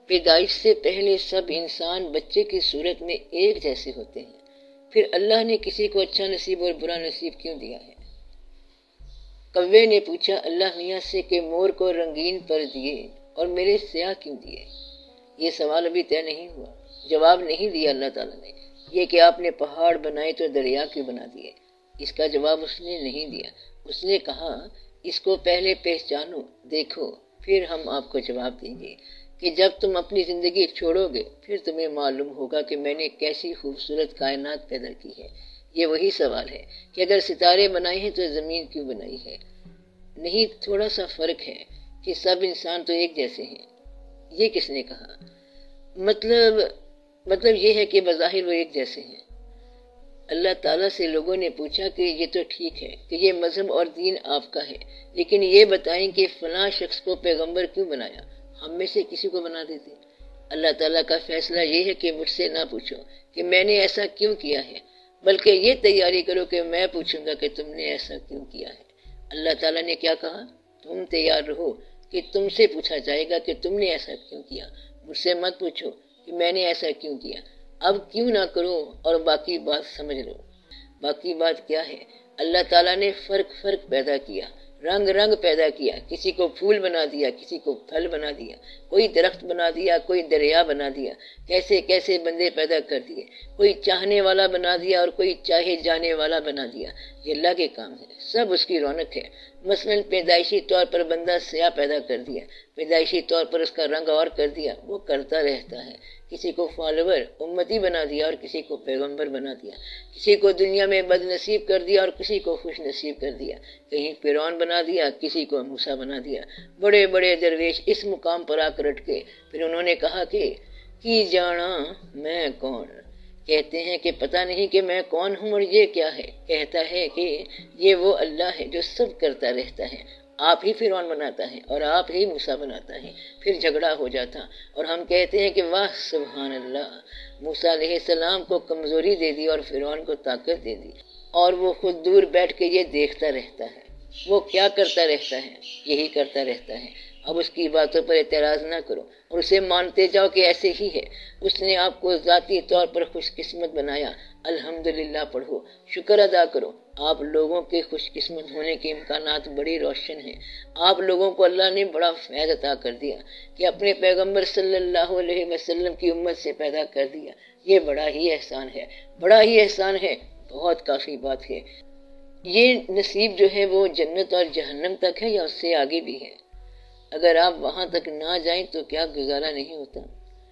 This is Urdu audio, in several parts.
پیدائش سے پہلے سب انسان بچے کی صورت میں ایک جیسے ہوتے ہیں، پھر اللہ نے کسی کو اچھا نصیب اور برا نصیب کیوں دیا ہے؟ کوے نے پوچھا اللہ میاں سے کہ مور کو رنگین پر دیے اور میرے سیاہ کیوں دیے؟ یہ سوال ابھی طے نہیں ہوا، جواب نہیں دیا اللہ تعالیٰ نے۔ یہ کہ آپ نے پہاڑ بنائے تو دریا کیوں بنا دیے، اس کا جواب اس نے نہیں دیا۔ اس نے کہا اس کو پہلے پہچانو، دیکھو، پھر ہم آپ کو جواب دیں گے کہ جب تم اپنی زندگی چھوڑو گے پھر تمہیں معلوم ہوگا کہ میں نے کیسی خوبصورت کائنات پیدا کی ہے۔ یہ وہی سوال ہے کہ اگر ستارے بنائے ہیں تو زمین کیوں بنائی ہے؟ نہیں، تھوڑا سا فرق ہے کہ سب انسان تو ایک جیسے ہیں۔ یہ کس نے کہا؟ مطلب یہ ہے کہ بظاہر وہ ایک جیسے ہیں۔ اللہ تعالیٰ سے لوگوں نے پوچھا کہ یہ تو ٹھیک ہے کہ یہ مذہب اور دین آپ کا ہے، لیکن یہ بتائیں کہ فلاں شخص کو پیغمبر کیوں بنایا؟ ہم میں سے کسی کو بنا دیتے۔ اللہ تعالیٰ کا فیصلہ یہ ہے کہ مجھ سے نہ پوچھو کہ میں نے ایسا کیوں کیا ہے، بلکہ یہ تیاری کرو کہ میں پوچھوں گا کہ تم نے ایسا کیوں کیا ہے۔ اللہ تعالیٰ نے کیا کہا؟ تم تیار رہو کہ تم سے پوچھا جائے گا کہ تم نے ایسا کیوں کیا۔ مجھ سے مت پوچھو کہ میں نے ایسا کیوں کیا، اب کیوں نہ کرو اور باقی بات سمجھ لو۔ باقی بات کیا ہے؟ اللہ تعالیٰ نے فرق پیدا کیا، رنگ پیدا کیا، کسی کو پھول بنا دیا، کسی کو پھل بنا دیا، کوئی درخت بنا دیا، کوئی دریا بنا دیا، کیسے کیسے بندے پیدا کر دیے، کوئی چاہنے والا بنا دیا اور کوئی چاہے جانے والا بنا دیا۔ یہ اللہ کے کام ہے، سب اس کی رونق ہے۔ مثلاً پیدائشی طور پر بندہ سیاہ پیدا کر دیا، پیدائشی طور پر اس کا رنگ اور کر دیا، وہ کرتا رہتا ہے۔ کسی کو فالوور امتی بنا دیا اور کسی کو پیغمبر بنا دیا، کسی کو دنیا میں بد نصیب کر دیا اور کسی کو خوش نصیب کر دیا، کہیں فرعون بنا دیا، کسی کو موسیٰ بنا دیا۔ بڑے بڑے درویش اس مقام پر آ کر اٹکے، پھر انہوں نے کہا کہ کی جانا میں کون؟ کہتے ہیں کہ پتہ نہیں کہ میں کون ہوں اور یہ کیا ہے۔ کہتا ہے کہ یہ وہ اللہ ہے جو سب کرتا رہتا ہے، آپ ہی فرعون بناتا ہے اور آپ ہی موسیٰ بناتا ہے۔ پھر جھگڑا ہو جاتا اور ہم کہتے ہیں کہ واہ سبحان اللہ، موسیٰ علیہ السلام کو کمزوری دے دی اور فرعون کو طاقت دے دی، اور وہ خود دور بیٹھ کے یہ دیکھتا رہتا ہے۔ وہ کیا کرتا رہتا ہے؟ یہی کرتا رہتا ہے۔ اب اس کی باتوں پر اعتراض نہ کرو اور اسے مانتے جاؤ کہ ایسے ہی ہے۔ اس نے آپ کو ذاتی طور پر خوش قسمت بنایا، الحمدللہ پڑھو، شکر ادا کرو۔ آپ لوگوں کے خوش قسمت ہونے کے امکانات بڑی روشن ہیں۔ آپ لوگوں کو اللہ نے بڑا فیض عطا کر دیا کہ اپنے پیغمبر صلی اللہ علیہ وسلم کی امت سے پیدا کر دیا۔ یہ بڑا ہی احسان ہے، بڑا ہی احسان ہے، بہت کافی بات ہے۔ یہ نصیب جو ہے وہ جنت اور جہنم تک ہے یا اس سے آگے بھی ہے؟ اگر آپ وہاں تک نہ جائیں تو کیا گزارا نہیں ہوتا؟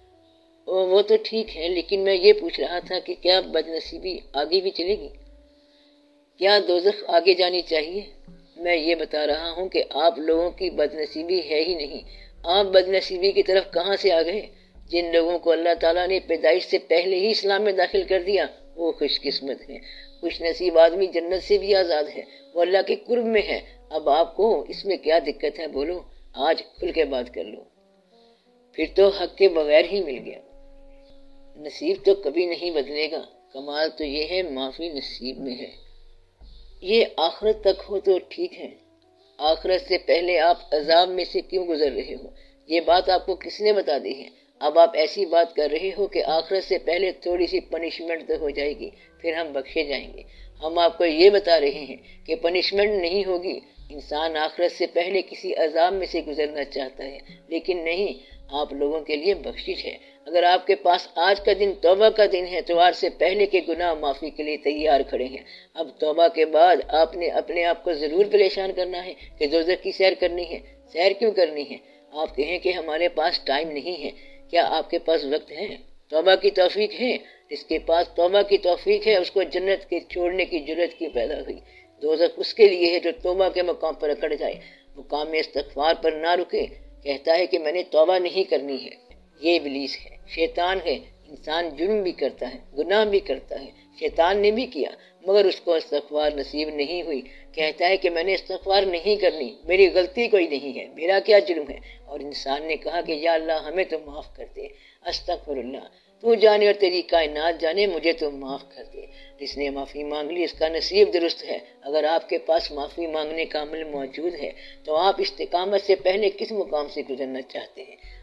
وہ تو ٹھیک ہے، لیکن میں یہ پوچھ رہا تھا کہ کیا بد نصیبی آگے بھی چلے گی؟ کیا دوزخ آگے جانی چاہیے؟ میں یہ بتا رہا ہوں کہ آپ لوگوں کی بد نصیبی ہے ہی نہیں۔ آپ بد نصیبی کی طرف کہاں سے آ گئے؟ جن لوگوں کو اللہ تعالیٰ نے پیدائش سے پہلے ہی اسلام میں داخل کر دیا وہ خوش قسمت ہیں۔ خوش نصیب آدمی جنت سے بھی آزاد ہے، وہ اللہ کے قرب میں ہے۔ اب آپ کو اس میں کیا دقت ہے؟ بولو، آج کھل کے بات کر لو، پھر تو حق کے بغیر ہی مل گیا۔ نصیب تو کبھی نہیں بدلے گا، کمال تو یہ ہے معافی نصیب میں ہے۔ یہ آخرت تک ہو تو ٹھیک ہے، آخرت سے پہلے آپ عذاب میں سے کیوں گزر رہے ہو؟ یہ بات آپ کو کس نے بتا دی ہے؟ اب آپ ایسی بات کر رہے ہو کہ آخرت سے پہلے تھوڑی سی پنشمنٹ تو ہو جائے گی، پھر ہم بخشے جائیں گے۔ ہم آپ کو یہ بتا رہے ہیں کہ پنشمنٹ نہیں ہوگی۔ انسان آخرت سے پہلے کسی عذاب میں سے گزرنا چاہتا ہے، لیکن نہیں، آپ لوگوں کے لیے بخشش ہے۔ اگر آپ کے پاس آج کا دن توبہ کا دن ہے تو آج سے پہلے کے گناہ معافی کے لیے تیار کھڑے ہیں۔ اب توبہ کے بعد آپ نے اپنے آپ کو ضرور پریشان کرنا ہے کہ دوزخ کی سیر کرنی ہے۔ سیر کیوں کرنی ہے؟ آپ کہیں کہ ہمارے پاس ٹائم نہیں ہے۔ کیا آپ کے پاس وقت ہے؟ توبہ کی توفیق ہے؟ جس کے پاس توبہ کی توفیق ہے اس کو جنت کے چھوڑنے کی جرت کیوں پیدا ہوئی؟ دوزخ اس کے لیے ہے جو توبہ کے مقام پر اکڑ جائے، مقام استغفار پر نہ رکے، کہتا ہے کہ میں نے توبہ نہیں کرنی ہے۔ یہ ابلیس ہے، شیطان ہے۔ انسان جرم بھی کرتا ہے، گناہ بھی کرتا ہے، شیطان نے بھی کیا، مگر اس کو استغفار نصیب نہیں ہوئی۔ کہتا ہے کہ میں نے استغفار نہیں کرنی، میری غلطی کوئی نہیں ہے، میرا کیا جرم ہے؟ اور انسان نے کہا کہ یا اللہ ہمیں تو معاف کر دے، استغفر اللہ، تو جانے اور تیری کائنات جانے، مجھے تو معاف کر دے۔ جس نے معافی مانگ لی اس کا نصیب درست ہے۔ اگر آپ کے پاس معافی مانگنے کا عمل موجود ہے تو آپ استقامت سے پہلے کس مقام سے گزرنا چاہتے ہیں؟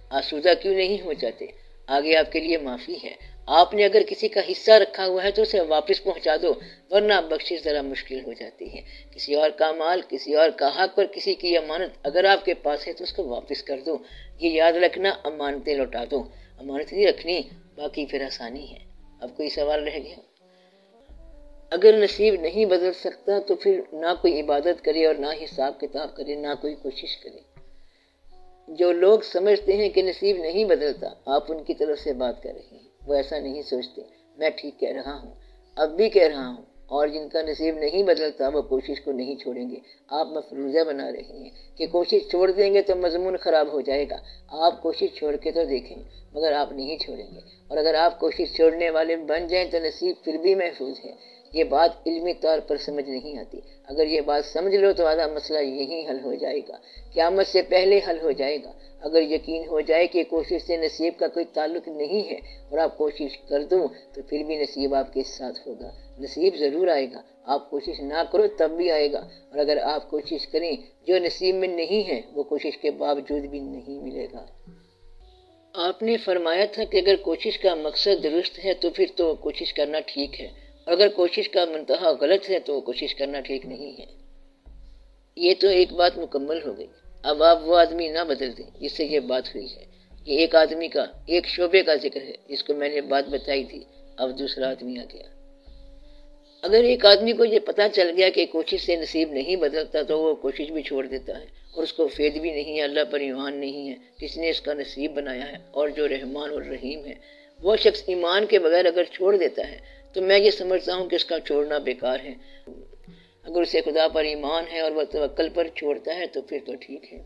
آسودہ کیوں نہیں ہو جاتے؟ آگے آپ کے لیے معافی ہے۔ آپ نے اگر کسی کا حصہ رکھا ہوا ہے تو اسے واپس پہنچا دو، ورنہ بخشش ذرا مشکل ہو جاتی ہے۔ کسی اور کا مال، کسی اور کا حق پر کسی کی امانت اگر آپ کے پاس ہے تو اس کو واپس کر دو۔ یہ یاد رکھنا، امانتیں لوٹا دو، امانت نہیں رکھنی، باقی پھر آسانی ہے۔ اب کوئی سوال رہ گیا؟ اگر نصیب نہیں بدل سکتا تو پھر نہ کوئی عبادت کرے اور نہ حساب کتاب کرے، نہ کوئی کوشش کرے۔ جو لوگ سمجھتے ہیں کہ نصیب نہیں بدلتا، آپ ان کی طرف سے بات کر رہے ہیں، وہ ایسا نہیں سوچتے۔ میں ٹھیک کہہ رہا ہوں، اب بھی کہہ رہا ہوں، اور جن کا نصیب نہیں بدلتا وہ کوشش کو نہیں چھوڑیں گے۔ آپ مفروضہ بنا رہے ہیں کہ کوشش چھوڑ دیں گے تو مضمون خراب ہو جائے گا۔ آپ کوشش چھوڑ کے تو دیکھیں، مگر آپ نہیں چھوڑیں گے، اور اگر آپ کوشش چھوڑنے والے بن جائیں تو نصیب پھر بھی محفوظ ہے۔ یہ بات علمی طور پر سمجھ نہیں آتی۔ اگر یہ بات سمجھ لو تو آدھا مسئلہ یہی حل ہو جائے گا، قیامت سے پہلے حل ہو جائے گا۔ اگر یقین ہو جائے کہ کوشش سے نصیب کا کوئی تعلق نہیں ہے اور آپ کوشش کر دو تو پھر بھی نصیب آپ کے ساتھ ہوگا۔ نصیب ضرور آئے گا، آپ کوشش نہ کرو تب بھی آئے گا، اور اگر آپ کوشش کریں جو نصیب میں نہیں ہے وہ کوشش کے باوجود بھی نہیں ملے گا۔ آپ نے فرمایا تھا کہ اگر کوشش کا مقصد درست ہے تو پھر تو کوشش کرنا ٹھیک ہے، اور اگر کوشش کا منتہا غلط ہے تو کوشش کرنا ٹھیک نہیں ہے۔ یہ تو ایک بات مکمل ہو گئی۔ اب آپ وہ آدمی نہ بدل دیں جس سے یہ بات ہوئی ہے۔ یہ ایک آدمی کا، ایک شعبے کا ذکر ہے جس کو میں نے بات بتائی تھی، اب دوسرا آدمی آ گیا۔ اگر ایک آدمی کو یہ پتہ چل گیا کہ کوشش سے نصیب نہیں بدلتا تو وہ کوشش بھی چھوڑ دیتا ہے، اور اس کو فید بھی نہیں ہے، اللہ پر ایمان نہیں ہے، کس نے اس کا نصیب بنایا ہے، اور جو رحمان اور رحیم ہے وہ شخص ایمان کے بغیر اگر چھوڑ دیتا ہے تو میں یہ سمجھتا ہوں کہ اس کا چھوڑنا بیکار ہے۔ اگر اسے خدا پر ایمان ہے اور وہ توکل پر چھوڑتا ہے تو پھر تو ٹھیک ہے۔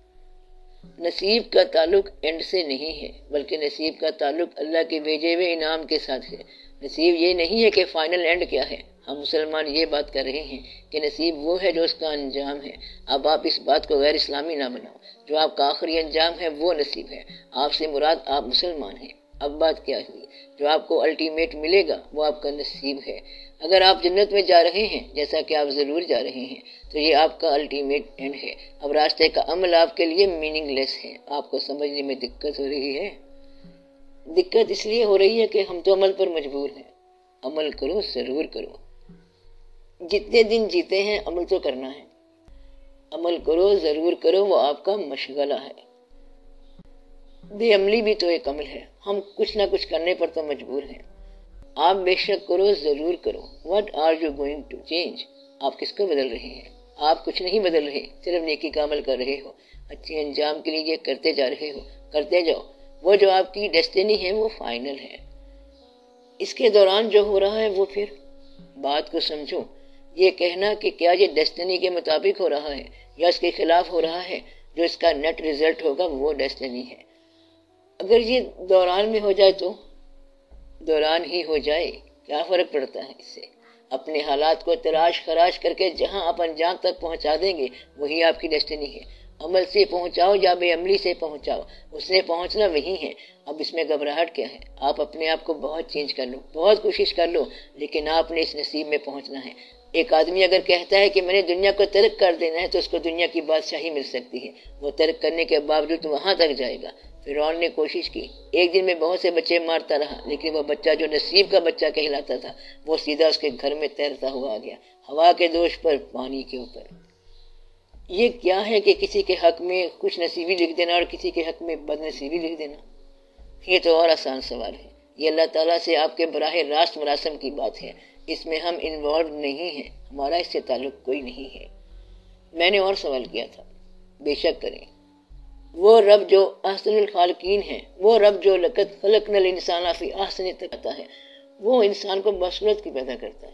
نصیب کا تعلق اینڈ سے نہیں ہے، بلکہ نصیب کا تعلق اللہ کے بھیجے ہوئے انعام کے ساتھ ہے۔ نصیب یہ نہیں ہے کہ فائنل اینڈ کیا ہے۔ ہم مسلمان یہ بات کر رہے ہیں کہ نصیب وہ ہے جو اس کا انجام ہے۔ اب آپ اس بات کو غیر اسلامی نہ بناؤ۔ جو آپ کا آخری انجام ہے وہ نصیب ہے۔ آپ سے مراد آپ مسلمان ہیں۔ اب بات کیا ہوئی؟ جو آپ کو الٹیمیٹ ملے گا وہ آپ کا نصیب ہے۔ اگر آپ جنت میں جا رہے ہیں، جیسا کہ آپ ضرور جا رہے ہیں، تو یہ آپ کا الٹیمیٹ اینڈ ہے۔ اب راستے کا عمل آپ کے لیے میننگ لیس ہے۔ آپ کو سمجھنے میں دقت ہو رہی ہے؟ دقت اس لیے ہو رہی ہے کہ ہم تو عمل پر مجبور ہیں۔ عمل کرو، ضرور کرو۔ جتنے دن جیتے ہیں عمل تو کرنا ہے۔ عمل کرو، ضرور کرو، وہ آپ کا مشغلہ ہے۔ بے عملی بھی تو ایک عمل ہے۔ ہم کچھ نہ کچھ کرنے پر تو مجبور ہیں۔ آپ بے شک کرو، ضرور کرو۔ What are you going to change؟ آپ کس کو بدل رہے ہیں؟ آپ کچھ نہیں بدل رہے، صرف نیکی کا عمل کر رہے ہو۔ اچھے انجام کے لیے یہ کرتے جا رہے ہو، کرتے جاؤ۔ وہ جو آپ کی ڈیسٹینی ہے وہ فائنل ہے۔ اس کے دوران جو ہو رہا ہے وہ پھر بات کو سمجھو۔ یہ کہنا کہ کیا یہ ڈیسٹینی کے مطابق ہو رہا ہے یا اس کے خلاف ہو رہا ہے، جو اس کا نیٹ ریزلٹ ہوگا وہ ڈیسٹینی ہے۔ اگر یہ دوران میں ہو جائے تو دوران ہی ہو جائے، کیا فرق پڑتا ہے اس سے؟ اپنے حالات کو تراش خراش کر کے جہاں آپ انجام تک پہنچا دیں گے وہی آپ کی ڈیسٹینی ہے۔ عمل سے پہنچاؤ یا بے عملی سے پہنچاؤ، اس سے پہنچنا وہی ہے۔ اب اس میں گھبراہٹ کیا ہے؟ آپ اپنے آپ کو بہت چینج کر لو، بہت کوشش کر لو، لیکن آپ نے اس نصیب میں پہنچنا ہے۔ ایک آدمی اگر کہتا ہے کہ میں نے دنیا کو ترک کر دینا ہے تو اس کو دنیا کی بادشاہی مل سکتی ہے، وہ ترک کرنے کے باوجود وہاں تک جائے گا۔ فرعون نے کوشش کی، ایک دن میں بہت سے بچے مارتا رہا، لیکن وہ بچہ جو نصیب کا بچہ کہلاتا تھا وہ سیدھا اس کے گھر میں تیرتا ہوا آ گیا، ہوا کے دوش پر، پانی کے اوپر۔ یہ کیا ہے کہ کسی کے حق میں خوش نصیبی لکھ دینا اور کسی کے حق میں بد نصیبی لکھ دینا؟ یہ تو اور آسان سوال ہے۔ یہ اللہ تعالیٰ سے آپ کے براہ راست مراسم کی بات ہے، اس میں ہم انوالو نہیں ہیں، ہمارا اس سے تعلق کوئی نہیں ہے۔ میں نے اور سوال کیا تھا، بے شک کریں۔ وہ رب جو احسن الخالقین ہے، وہ رب جو لقد خلقنا الانسان فی احسن تقویم ہے، وہ انسان کو بصورت کی پیدا کرتا ہے۔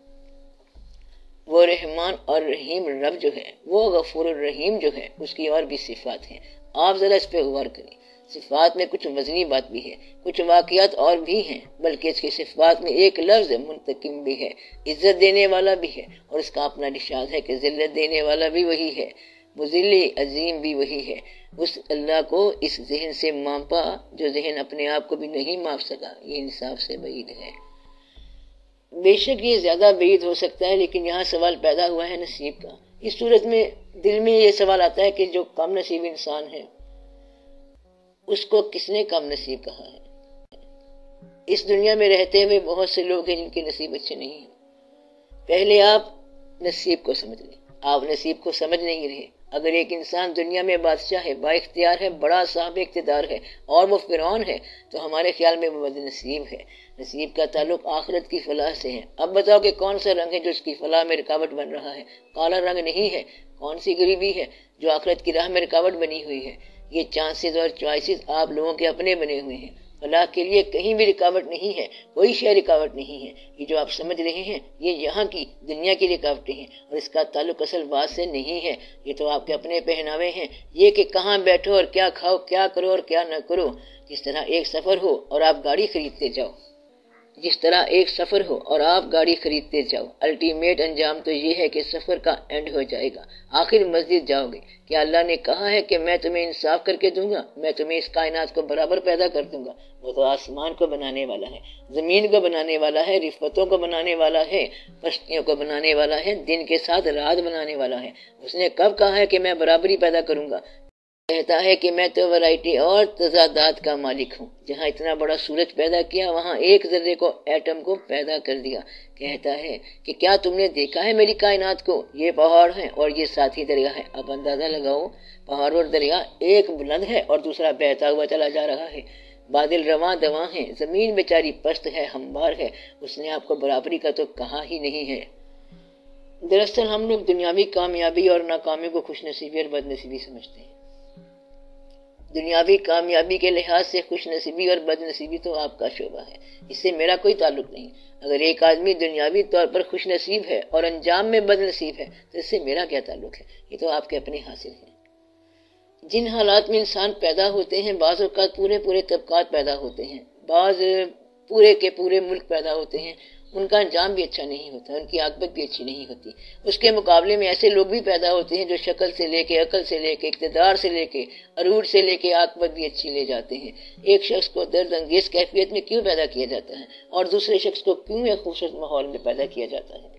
وہ رحمان اور رحیم رب جو ہے، وہ غفور الرحیم جو ہے، اس کی اور بھی صفات ہیں۔ آپ ذرا اس پہ غور کریں۔ صفات میں کچھ وزنی بات بھی ہے، کچھ واقعات اور بھی ہیں، بلکہ اس کی صفات میں ایک لفظ منتقم بھی ہے، عزت دینے والا بھی ہے، اور اس کا اپنا نشاد ہے کہ ذلت دینے والا بھی وہی ہے، مذل عظیم بھی وہی ہے۔ اس اللہ کو اس ذہن سے مانپا جو ذہن اپنے آپ کو بھی نہیں مانپ سکا، یہ انصاف سے بعید ہے۔ بے شک یہ زیادہ بعید ہو سکتا ہے، لیکن یہاں سوال پیدا ہوا ہے نصیب کا۔ اس صورت میں دل میں یہ سوال آتا ہے کہ جو کم نصیب انسان ہے اس کو کس نے کم نصیب کہا ہے؟ اس دنیا میں رہتے ہوئے بہت سے لوگ ہیں جن کے نصیب اچھے نہیں ہیں۔ پہلے آپ نصیب کو سمجھ لیں، آپ نصیب کو سمجھ نہیں رہے۔ اگر ایک انسان دنیا میں بادشاہ ہے، با اختیار ہے، بڑا صاحب اقتدار ہے اور وہ فرعون ہے تو ہمارے خیال میں وہ بد نصیب ہے۔ نصیب کا تعلق آخرت کی فلاح سے ہے۔ اب بتاؤ کہ کون سا رنگ ہے جو اس کی فلاح میں رکاوٹ بن رہا ہے؟ کالا رنگ نہیں ہے۔ کون سی غریبی ہے جو آخرت کی راہ میں رکاوٹ بنی ہوئی ہے؟ یہ چانسز اور چوائسز آپ لوگوں کے اپنے بنے ہوئے ہیں۔ فلاح کے لیے کہیں بھی رکاوٹ نہیں ہے، کوئی شے رکاوٹ نہیں ہے۔ یہ جو آپ سمجھ رہے ہیں یہ یہاں کی دنیا کی رکاوٹیں ہیں اور اس کا تعلق اصل بات سے نہیں ہے۔ یہ تو آپ کے اپنے پہناوے ہیں، یہ کہ کہاں بیٹھو اور کیا کھاؤ، کیا کرو اور کیا نہ کرو۔ جس طرح ایک سفر ہو اور آپ گاڑی خریدتے جاؤ، جس طرح ایک سفر ہو اور آپ گاڑی خریدتے جاؤ، الٹیمیٹ انجام تو یہ ہے کہ سفر کا اینڈ ہو جائے گا، آخر مسجد جاؤ گے۔ کیا اللہ نے کہا ہے کہ میں تمہیں انصاف کر کے دوں گا، میں تمہیں اس کائنات کو برابر پیدا کر دوں گا؟ وہ تو آسمان کو بنانے والا ہے، زمین کو بنانے والا ہے، رفتوں کو بنانے والا ہے، پشتیوں کو بنانے والا ہے، دن کے ساتھ رات بنانے والا ہے۔ اس نے کب کہا ہے کہ میں برابری پیدا کروں گا؟ کہتا ہے کہ میں تو ورائٹی اور تضادات کا مالک ہوں۔ جہاں اتنا بڑا سورج پیدا کیا وہاں ایک ذرے کو، ایٹم کو پیدا کر دیا۔ کہتا ہے کہ کیا تم نے دیکھا ہے میری کائنات کو؟ یہ پہاڑ ہیں اور یہ ساتھی دریا ہے۔ اب اندازہ لگاؤ، پہاڑ اور دریا، ایک بلند ہے اور دوسرا بہتا ہوا چلا جا رہا ہے۔ بادل رواں دواں ہیں، زمین بیچاری پست ہے، ہموار ہے۔ اس نے آپ کو برابری کا تو کہا ہی نہیں ہے۔ دراصل ہم لوگ دنیاوی کامیابی اور ناکامی کو خوش نصیبی اور بد نصیبی سمجھتے ہیں۔ دنیاوی کامیابی کے لحاظ سے خوش نصیبی اور بد نصیبی تو آپ کا شعبہ ہے، اس سے میرا کوئی تعلق نہیں۔ اگر ایک آدمی دنیاوی طور پر خوش نصیب ہے اور انجام میں بد نصیب ہے تو اس سے میرا کیا تعلق ہے؟ یہ تو آپ کے اپنے حاصل ہیں۔ جن حالات میں انسان پیدا ہوتے ہیں، بعض اوقات پورے طبقات پیدا ہوتے ہیں، بعض پورے کے پورے ملک پیدا ہوتے ہیں، ان کا انجام بھی اچھا نہیں ہوتا، ان کی عاقبت بھی اچھی نہیں ہوتی۔ اس کے مقابلے میں ایسے لوگ بھی پیدا ہوتے ہیں جو شکل سے لے کے، عقل سے لے کے، اقتدار سے لے کے، عروج سے لے کے عاقبت بھی اچھی لے جاتے ہیں۔ ایک شخص کو درد انگیز کیفیت میں کیوں پیدا کیا جاتا ہے اور دوسرے شخص کو کیوں ایک خوبصورت ماحول میں پیدا کیا جاتا ہے؟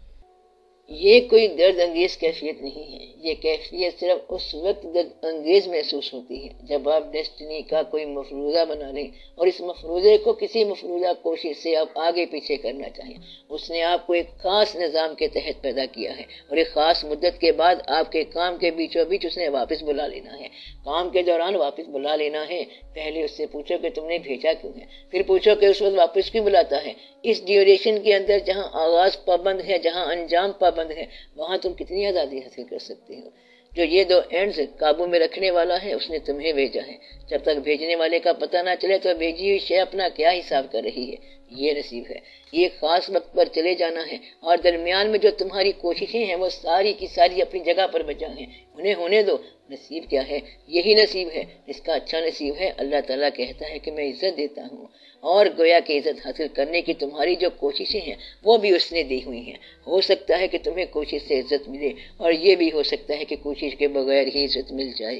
یہ کوئی درد انگیز کیفیت نہیں ہے، یہ کیفیت صرف اس وقت درد انگیز محسوس ہوتی ہے جب آپ ڈیسٹنی کا کوئی مفروضہ بنا لیں اور اس مفروضے کو کسی مفروضہ کوشش سے آپ آگے پیچھے کرنا چاہیں۔ اس نے آپ کو ایک خاص نظام کے تحت پیدا کیا ہے اور ایک خاص مدت کے بعد آپ کے کام کے بیچوں بیچ اس نے واپس بلا لینا ہے۔ کام کے دوران واپس بلا لینا ہے۔ پہلے اس سے پوچھو کہ تم نے بھیجا کیوں ہے، پھر پوچھو کہ اس وقت واپس کیوں بلاتا ہے۔ اس ڈیوریشن کے اندر جہاں آغاز پابند ہے، جہاں انجام پابند ہے، وہاں تم کتنی آزادی حاصل کر سکتے ہو؟ جو یہ دو اینڈز قابو میں رکھنے والا ہے اس نے تمہیں بھیجا ہے۔ جب تک بھیجنے والے کا پتہ نہ چلے تو بھیجی ہوئی شے اپنا کیا حساب کر رہی ہے؟ یہ نصیب ہے، یہ خاص وقت پر چلے جانا ہے اور درمیان میں جو تمہاری کوششیں ہیں وہ ساری کی ساری اپنی جگہ پر بجا ہیں، انہیں ہونے دو۔ نصیب کیا ہے؟ یہی نصیب ہے، اس کا اچھا نصیب ہے۔ اللہ تعالیٰ کہتا ہے کہ میں عزت دیتا ہوں اور گویا کہ عزت حاصل کرنے کی تمہاری جو کوششیں ہیں وہ بھی اس نے دی ہوئی ہیں۔ ہو سکتا ہے کہ تمہیں کوشش سے عزت ملے اور یہ بھی ہو سکتا ہے کہ کوشش کے بغیر ہی عزت مل جائے۔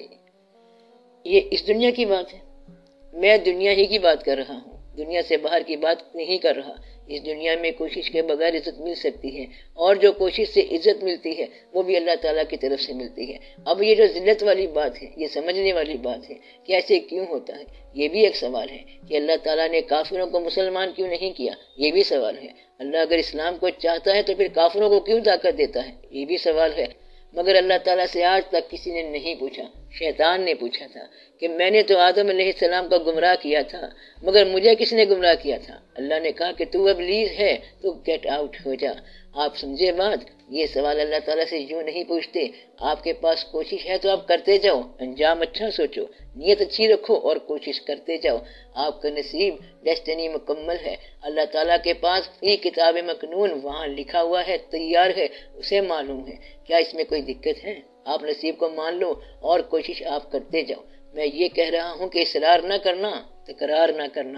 یہ اس دنیا کی بات ہے، میں دنیا ہی کی بات کر رہا ہوں، دنیا سے باہر کی بات نہیں کر رہا۔ اس دنیا میں کوشش کے بغیر عزت مل سکتی ہے اور جو کوشش سے عزت ملتی ہے وہ بھی اللہ تعالیٰ کی طرف سے ملتی ہے۔ اب یہ جو ذلت والی بات ہے، یہ سمجھنے والی بات ہے کہ ایسے کیوں ہوتا ہے، یہ بھی ایک سوال ہے کہ اللہ تعالیٰ نے کافروں کو مسلمان کیوں نہیں کیا، یہ بھی سوال ہے۔ اللہ اگر اسلام کو چاہتا ہے تو پھر کافروں کو کیوں طاقت دیتا ہے، یہ بھی سوال ہے۔ مگر اللہ تعالیٰ سے آج تک کسی نے نہیں پوچھا۔ شیطان نے پوچھا تھا کہ میں نے تو آدم علیہ السلام کو گمراہ کیا تھا، مگر مجھے کس نے گمراہ کیا تھا؟ اللہ نے کہا کہ تو اب لیز ہے، تو گیٹ آؤٹ ہو جا۔ آپ سمجھے بات؟ یہ سوال اللہ تعالیٰ سے یوں نہیں پوچھتے۔ آپ کے پاس کوشش ہے تو آپ کرتے جاؤ، انجام اچھا سوچو، نیت اچھی رکھو اور کوشش کرتے جاؤ۔ آپ کا نصیب، ڈیسٹنی مکمل ہے۔ اللہ تعالیٰ کے پاس فی کتاب مکنون وہاں لکھا ہوا ہے، تیار ہے، اسے معلوم ہے۔ کیا اس میں کوئی دقت ہے؟ آپ نصیب کو مان لو اور کوشش آپ کرتے جاؤ۔ میں یہ کہہ رہا ہوں کہ اصرار نہ کرنا، تکرار نہ کرنا۔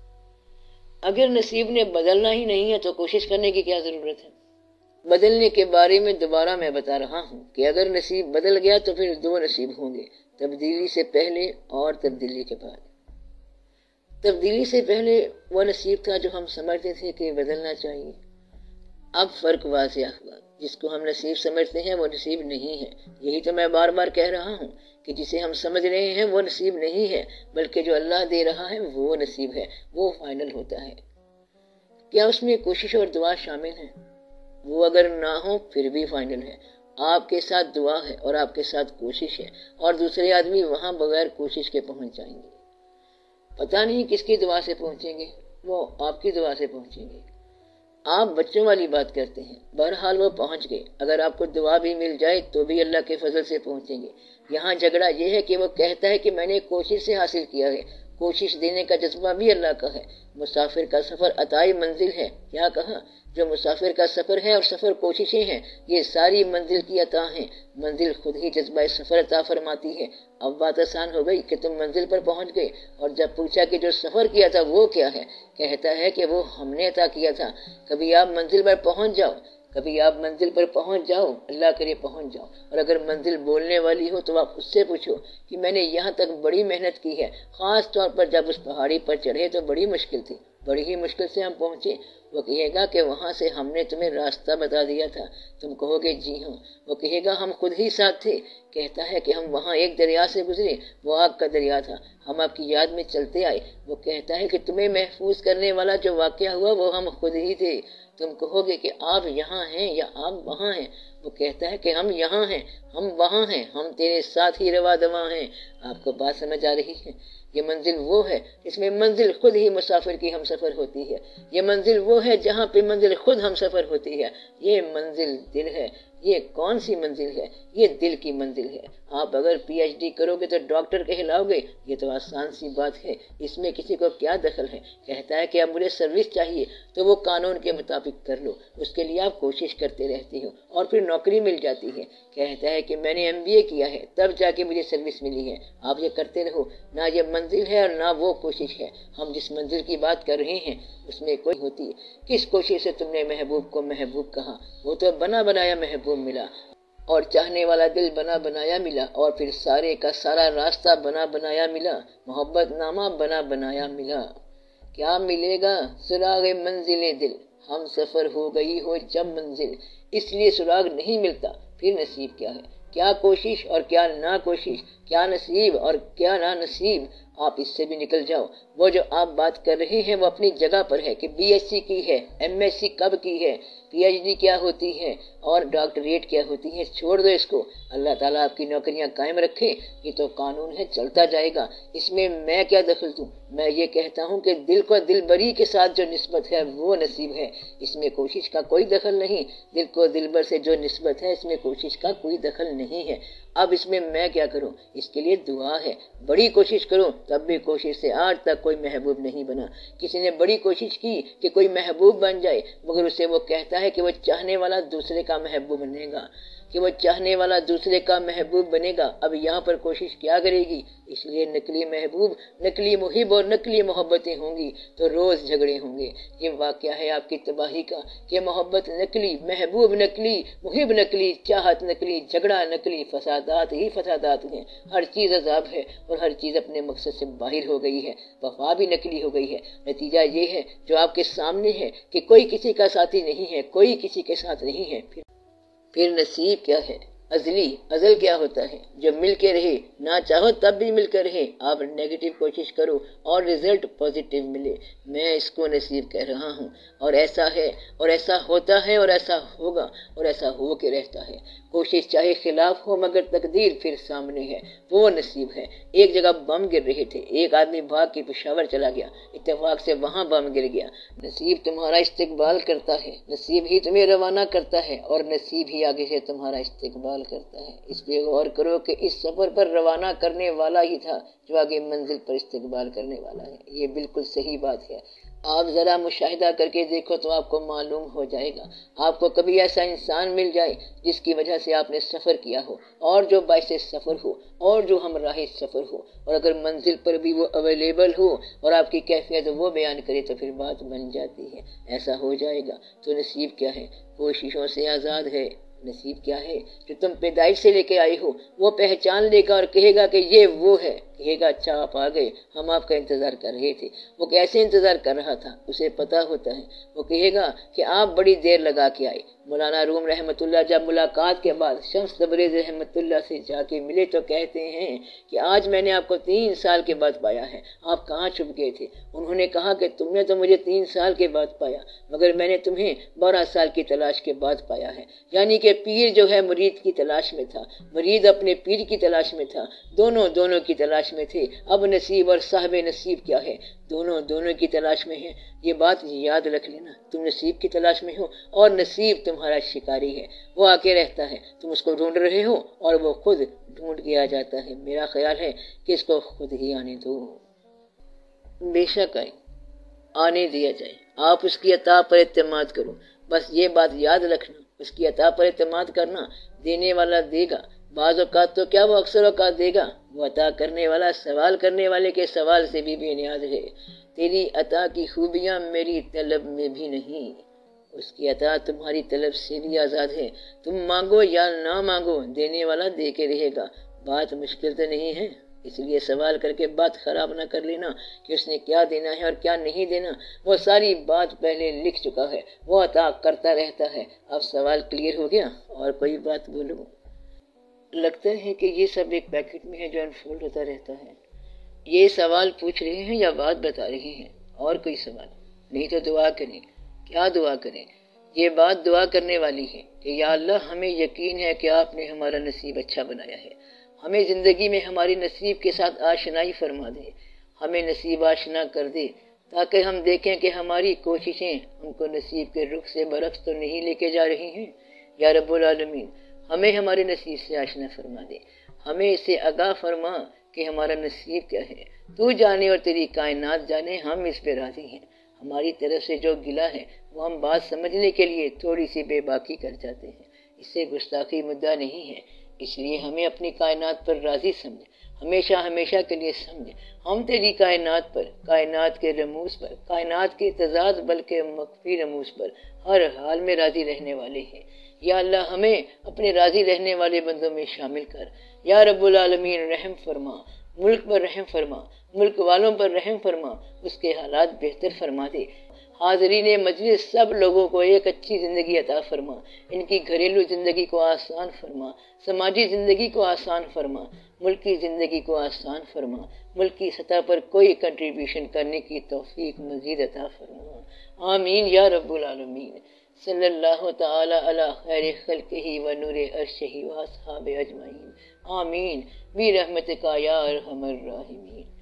اگر نصیب نے بدلنا ہی نہیں ہے تو کوشش کرنے کی کیا ضرورت ہے؟ بدلنے کے بارے میں دوبارہ میں بتا رہا ہوں کہ اگر نصیب بدل گیا تو پھر دو نصیب ہوں گے، تبدیلی سے پہلے اور تبدیلی کے بعد۔ تبدیلی سے پہلے وہ نصیب تھا جو ہم سمجھتے تھے کہ بدلنا چاہیے۔ اب فرق واضح ہوا، جس کو ہم نصیب سمجھتے ہیں وہ نصیب نہیں ہے۔ یہی تو میں بار بار کہہ رہا ہوں کہ جسے ہم سمجھ رہے ہیں وہ نصیب نہیں ہے، بلکہ جو اللہ دے رہا ہے وہ نصیب ہے، وہ فائنل ہوتا ہے۔ کیا اس میں کوشش اور دعا شامل ہے؟ وہ اگر نہ ہو پھر بھی فائنل ہے۔ آپ کے ساتھ دعا ہے اور آپ کے ساتھ کوشش ہے، اور دوسرے آدمی وہاں بغیر کوشش کے پہنچ جائیں گے۔ پتہ نہیں کس کی دعا سے پہنچیں گے، وہ آپ کی دعا سے پہنچیں گے۔ آپ بچوں والی بات کرتے ہیں، بہرحال وہ پہنچ گئے۔ اگر آپ کو دعا بھی مل جائے تو بھی اللہ کے فضل سے پہنچیں گے۔ یہاں جھگڑا یہ ہے کہ وہ کہتا ہے کہ میں نے کوشش سے حاصل کیا ہے۔ کوشش دینے کا جذبہ بھی اللہ کا ہے۔ مسافر کا سفر عطائی منزل ہے، کیا کہا؟ جو مسافر کا سفر ہے اور سفر کوششیں ہیں، یہ ساری منزل کی عطا ہیں۔ منزل خود ہی جذبہ سفر عطا فرماتی ہے۔ اب بات آسان ہو گئی کہ تم منزل پر پہنچ گئے، اور جب پوچھا کہ جو سفر کیا تھا وہ کیا ہے، کہتا ہے کہ وہ ہم نے عطا کیا تھا۔ کبھی آپ منزل پر پہنچ جاؤ، کبھی آپ منزل پر پہنچ جاؤ، اللہ کرے پہنچ جاؤ۔ اور اگر منزل بولنے والی ہو تو آپ اس سے پوچھو کہ میں نے یہاں تک بڑی محنت کی ہے، خاص طور پر جب اس پہاڑی پر چڑھے تو بڑی مشکل تھی، بڑی ہی مشکل سے ہم پہنچے۔ وہ کہے گا کہ وہاں سے ہم نے تمہیں راستہ بتا دیا تھا، تم کہو گے جی ہاں۔ وہ کہے گا ہم خود ہی ساتھ تھے۔ کہتا ہے کہ ہم وہاں ایک دریا سے گزرے، وہ آگ کا دریا تھا، ہم آپ کی یاد میں چلتے آئے۔ وہ کہتا ہے کہ تمہیں محفوظ کرنے والا جو واقعہ ہوا وہ ہم خود ہی تھے۔ تم کہو گے کہ آپ یہاں ہیں یا آپ وہاں ہیں۔ وہ کہتا ہے کہ ہم یہاں ہیں، ہم وہاں ہیں، ہم تیرے ساتھ ہی رواں دواں ہیں۔ آپ کو بات سمجھ آ رہی ہے؟ یہ منزل وہ ہے جس میں منزل خود ہی مسافر کی ہم سفر ہوتی ہے۔ یہ منزل وہ ہے جہاں پہ منزل خود ہم سفر ہوتی ہے۔ یہ منزل دل ہے۔ یہ کون سی منزل ہے؟ یہ دل کی منزل ہے۔ آپ اگر پی ایچ ڈی کرو گے تو ڈاکٹر کہلاؤ گے، یہ تو آسان سی بات ہے، اس میں کسی کو کیا دخل ہے؟ کہتا ہے کہ اب مجھے سروس چاہیے تو وہ قانون کے مطابق کر لو، اس کے لیے آپ کوشش کرتے رہتے ہو اور پھر نوکری مل جاتی ہے۔ کہتا ہے کہ میں نے ایم بی اے کیا ہے تب جا کے مجھے سروس ملی ہے، آپ یہ کرتے رہو۔ نہ یہ منزل ہے اور نہ وہ کوشش ہے۔ ہم جس منزل کی بات کر رہے ہیں اس میں کوئی ہوتی ہے۔ کس کوشش سے تم نے محبوب کو محبوب کہا؟ وہ تو بنا بنایا محبوب ملا، اور چاہنے والا دل بنا بنایا ملا، اور پھر سارے کا سارا راستہ بنا بنایا ملا، محبت نامہ بنا بنایا ملا۔ کیا ملے گا؟ سراغ منزل دل، ہم سفر ہو گئی ہو جب منزل، اس لیے سراغ نہیں ملتا، پھر نصیب کیا ہے؟ کیا کوشش اور کیا نہ کوشش، کیا نصیب اور کیا نہ نصیب، آپ اس سے بھی نکل جاؤ۔ وہ جو آپ بات کر رہے ہیں وہ اپنی جگہ پر ہے کہ بی ایس سی کی ہے، ایم ایس سی کب کی ہے، پی ایچ ڈی کیا ہوتی ہے اور ڈاکٹریٹ کیا ہوتی ہے، چھوڑ دو اس کو۔ اللہ تعالیٰ آپ کی نوکریاں قائم رکھے، یہ تو قانون ہے، چلتا جائے گا، اس میں میں کیا دخل دوں؟ میں یہ کہتا ہوں کہ دل کو دل بری کے ساتھ جو نسبت ہے وہ نصیب ہے، اس میں کوشش کا کوئی دخل نہیں۔ دل کو دل بر سے جو نسبت ہے اس میں کوشش کا کوئی دخل نہیں ہے۔ اب اس میں میں کیا کروں؟ اس کے لیے دعا ہے۔ بڑی کوشش کروں تب بھی کوشش سے آج تک کوئی محبوب نہیں بنا۔ کسی نے بڑی کوشش کی کہ کوئی محبوب بن جائے، مگر اسے وہ کہتا ہے کہ وہ چاہنے والا دوسرے کا محبوب بنے گا، کہ وہ چاہنے والا دوسرے کا محبوب بنے گا۔ اب یہاں پر کوشش کیا کرے گی؟ اس لیے نقلی محبوب، نقلی محب اور نقلی محبتیں ہوں گی تو روز جھگڑے ہوں گے۔ یہ واقعہ ہے آپ کی تباہی کا کہ محبت نقلی، محبوب نقلی، محب نقلی، چاہت نقلی، جھگڑا نقلی، فسادات ہی فسادات ہیں۔ ہر چیز عذاب ہے اور ہر چیز اپنے مقصد سے باہر ہو گئی ہے، وفا بھی نقلی ہو گئی ہے۔ نتیجہ یہ ہے جو آپ کے سامنے ہے کہ کوئی کسی کا ساتھی نہیں ہے، کوئی کسی کے ساتھ نہیں ہے۔ پھر نصیب کیا ہے؟ ازلی، ازل کیا ہوتا ہے؟ جو مل کے رہے، نہ چاہو تب بھی مل کر رہے۔ آپ نیگیٹو کوشش کرو اور رزلٹ پازیٹیو ملے، میں اس کو نصیب کہہ رہا ہوں۔ اور ایسا ہے اور ایسا ہوتا ہے اور ایسا ہوگا اور ایسا ہو کے رہتا ہے۔ کوشش چاہے خلاف ہو مگر تقدیر پھر سامنے ہے، وہ نصیب ہے۔ ایک جگہ بم گر رہے تھے، ایک آدمی بھاگ کے پشاور چلا گیا، اتفاق سے وہاں بم گر گیا۔ نصیب تمہارا استقبال کرتا ہے، نصیب ہی تمہیں روانہ کرتا ہے، اور نصیب ہی آگے سے تمہارا استقبال کرتا ہے۔ اس پہ غور کرو کہ اس سفر پر روانہ کرنے والا ہی تھا جو آگے منزل پر استقبال کرنے والا ہے۔ یہ بالکل صحیح بات ہے۔ آپ ذرا مشاہدہ کر کے دیکھو تو آپ کو معلوم ہو جائے گا۔ آپ کو کبھی ایسا انسان مل جائے جس کی وجہ سے آپ نے سفر کیا ہو، اور جو باعث سفر ہو، اور جو ہمراہ سفر ہو، اور اگر منزل پر بھی وہ اویلیبل ہو اور آپ کی کیفیت وہ بیان کرے تو پھر بات بن جاتی ہے۔ ایسا ہو جائے گا تو نصیب کیا ہے؟ کوششوں سے آزاد ہے، نصیب کیا ہے؟ جو تم پیدائش سے لے کے آئے ہو وہ پہچان لے گا اور کہے گا کہ یہ وہ ہے، کہے گا اچھا آپ آ گئے، ہم آپ کا انتظار کر رہے تھے۔ وہ کیسے انتظار کر رہا تھا اسے پتا ہوتا ہے۔ وہ کہے گا کہ آپ بڑی دیر لگا کے آئے۔ مولانا روم رحمۃ اللہ جب ملاقات کے بعد شمس تبریز رحمۃ اللہ سے جا کے ملے تو کہتے ہیں کہ آج میں نے آپ کو 3 سال کے بعد پایا ہے، آپ کہاں چھپ گئے تھے؟ انہوں نے کہا کہ تم نے تو مجھے 3 سال کے بعد پایا، مگر میں نے تمہیں 12 سال کی تلاش کے بعد پایا ہے۔ یعنی کہ پیر جو ہے مرید کی تلاش میں تھا، مرید اپنے پیر کی تلاش میں تھا، دونوں کی تلاش میں تھے۔ اب نصیب اور صاحب نصیب کیا ہے؟ دونوں کی تلاش میں ہیں۔ یہ بات یاد رکھ لینا، تم نصیب کی تلاش میں ہو اور نصیب تمہارا شکاری ہے، وہ آ کے رہتا ہے، تم اس کو ڈھونڈ رہے ہو اور وہ خود ڈھونڈ کے آ جاتا ہے۔ میرا خیال ہے کہ اس کو خود ہی آنے دو۔ بے شک آنے دیا جائے، آپ اس کی عطا پر اعتماد کرو۔ بس یہ بات یاد رکھنا، اس کی عطا پر اعتماد کرنا، دینے والا دے گا۔ بعض اوقات تو کیا وہ اکثر اوقات دے گا۔ وہ عطا کرنے والا سوال کرنے والے کے سوال سے بھی بے نیاز ہے۔ تیری عطا کی خوبیاں میری طلب میں بھی نہیں، اس کی عطا تمہاری طلب سے بھی آزاد ہے۔ تم مانگو یا نہ مانگو، دینے والا دے کے رہے گا۔ بات مشکل تو نہیں ہے، اس لیے سوال کر کے بات خراب نہ کر لینا کہ اس نے کیا دینا ہے اور کیا نہیں دینا۔ وہ ساری بات پہلے لکھ چکا ہے، وہ عطا کرتا رہتا ہے۔ اب سوال کلیئر ہو گیا، اور کوئی بات بولو؟ لگتا ہے کہ یہ سب ایک پیکٹ میں ہے جو انفولڈ ہوتا رہتا ہے۔ یہ سوال پوچھ رہے ہیں یا بات بتا رہے ہیں؟ اور کوئی سوال نہیں تو دعا کریں۔ کیا دعا کریں؟ یہ بات دعا کرنے والی ہے کہ یا اللہ ہمیں یقین ہے کہ آپ نے ہمارا نصیب اچھا بنایا ہے، ہمیں زندگی میں ہماری نصیب کے ساتھ آشنائی فرما دے، ہمیں نصیب آشنا کر دے تاکہ ہم دیکھیں کہ ہماری کوششیں ہم کو نصیب کے رخ سے برعکس تو نہیں لے کے جا رہی ہیں۔ یا رب العالمین ہمیں ہمارے نصیب سے آشنا فرما دے، ہمیں اسے آگاہ فرما کہ ہمارا نصیب کیا ہے۔ تو جانے اور تیری کائنات جانے، ہم اس پہ راضی ہیں۔ ہماری طرف سے جو گلا ہے وہ ہم بات سمجھنے کے لیے تھوڑی سی بے باکی کر جاتے ہیں، اس سے گستاخی مدعا نہیں ہے۔ اس لیے ہمیں اپنی کائنات پر راضی سمجھ، ہمیشہ کے لیے سمجھ۔ ہم تیری کائنات پر، کائنات کے رموز پر، کائنات کے تضاد بلکہ مخفی رموز پر ہر حال میں راضی رہنے والے ہیں۔ یا اللہ ہمیں اپنے راضی رہنے والے بندوں میں شامل کر۔ یا رب العالمین رحم فرما، ملک پر رحم فرما، ملک والوں پر رحم فرما، اس کے حالات بہتر فرما دے۔ حاضرین مجلس سب لوگوں کو ایک اچھی زندگی عطا فرما، ان کی گھریلو زندگی کو آسان فرما، سماجی زندگی کو آسان فرما، ملکی زندگی کو آسان فرما، ملکی سطح پر کوئی کنٹریبیوشن کرنے کی توفیق مزید عطا فرما۔ آمین یا رب العالمین۔ صلی اللہ تعالی علی خیر خلقہ و نور عرشہ و اصحاب اجمعین۔ آمین برحمتک یا ارحم الراحمین۔